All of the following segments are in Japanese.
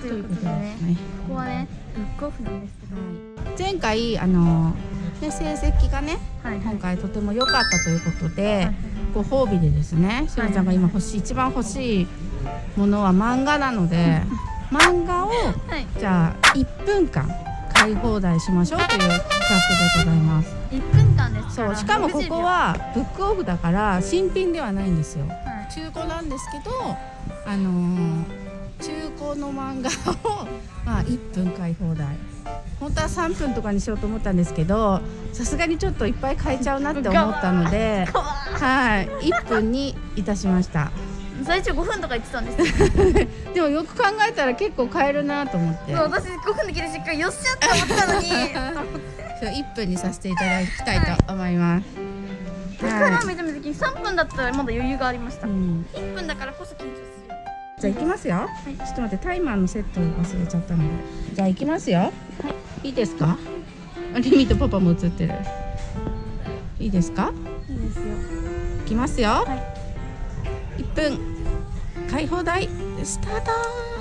ということでね、ここはねブックオフなんですけど、 前回成績がね、今回とても良かったということで、ご褒美でですね、しのちゃんが今一番欲しいものは漫画なので、漫画をじゃあ1分間買い放題しましょうという企画でございます。 1分間ですから。 そう、しかもここはブックオフだから新品ではないんですよ。中古なんですけど、中古の漫画を1分買い放題。本当は3分とかにしようと思ったんですけど、さすがにちょっといっぱい買えちゃうなって思ったので、1分にいたしました。 最初5分とか言ってたんですよ。 でもよく考えたら結構買えるなと思って。 私5分で切るしっかりよっしゃって思ったのに 1分にさせていただきたいと思います。 だからめちゃめちゃ3分だったらまだ余裕がありました。1分だからこそ緊張する。 じゃあ行きますよ。ちょっと待って、タイマーのセットを忘れちゃったので。じゃあ行きますよ。いいですか？リミとパパも映ってる。いいですか？ いいですよ。 行きますよ。1分買い放題スタート。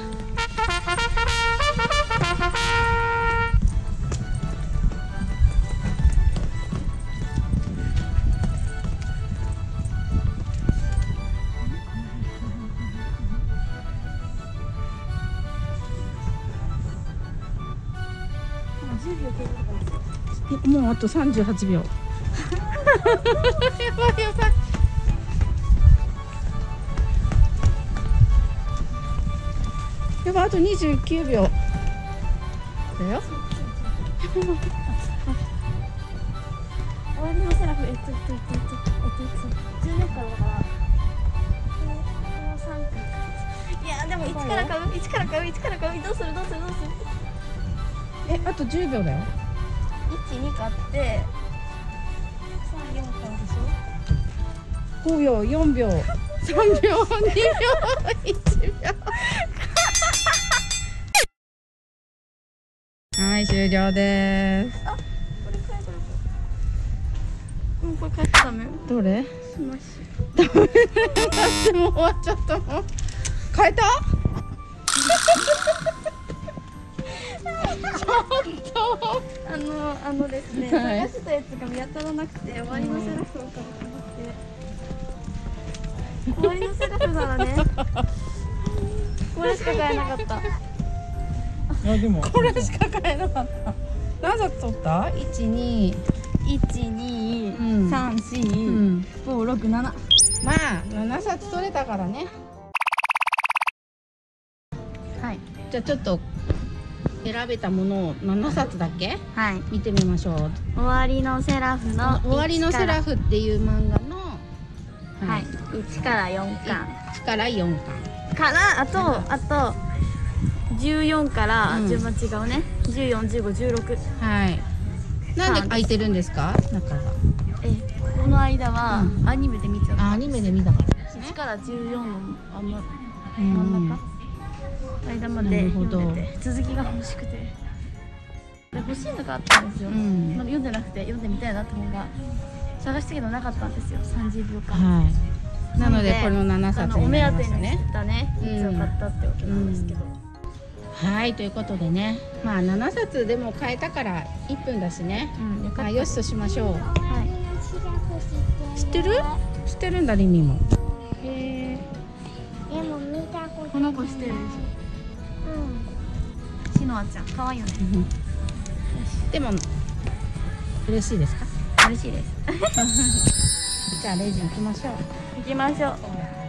もうあと38秒。やばいやばい。やばい、あと29秒。だよ。 終わりのセラフ、10年からだから。もう3分。いやでも1から買う、1から買う、1から買う。どうする。 あと10秒だよ。 1、2買って、3、4買うでしょ。 5秒、4秒、3秒、2秒、1秒。はい、終了です。 あ、これ買えばよかった。もうこれ買っちゃダメ。 どれ？ スマッシダメだってもう終わっちゃったもん。変えた？ちょっと。 ですね、探してたやつが見当たらなくて、終わりのセラフを買おうと思って。終わりのセラフならね、これしか買えなかった。 でもこれしか買えなかった。何冊取った？ 1、2、 3、4、5、6、7。 まあ7冊取れたからね。 はい。 じゃあちょっと選べたものを7冊だけ見てみましょう。 終わりのセラフの終わりのセラフっていう漫画の 1から4巻。 1から4巻。 からあと14から順番違うね。14、15、16。はい。 なんで空いてるんですか？中が。 この間はアニメで見ちゃった。 アニメで見たからですね。 1から14の真ん中間まで読んでて、続きが欲しくて。欲しいのがあったんですよ。まだ読んでなくて読んでみたいなって本が探したけどなかったんですよ。30秒間。なのでこの7冊になりましたね。お目当てにしてたねやつを買ったってわけなんですけど。はい、ということでね、まあ7冊でも買えたから1分だしね、よしとしましょう。知ってる？知ってるんだ、リミも。 でも見たことこの子知ってるでしょ。しのあちゃん、可愛いよね。 でも嬉しいですか？ 嬉しいです。 じゃあレジ行きましょう。 行きましょう。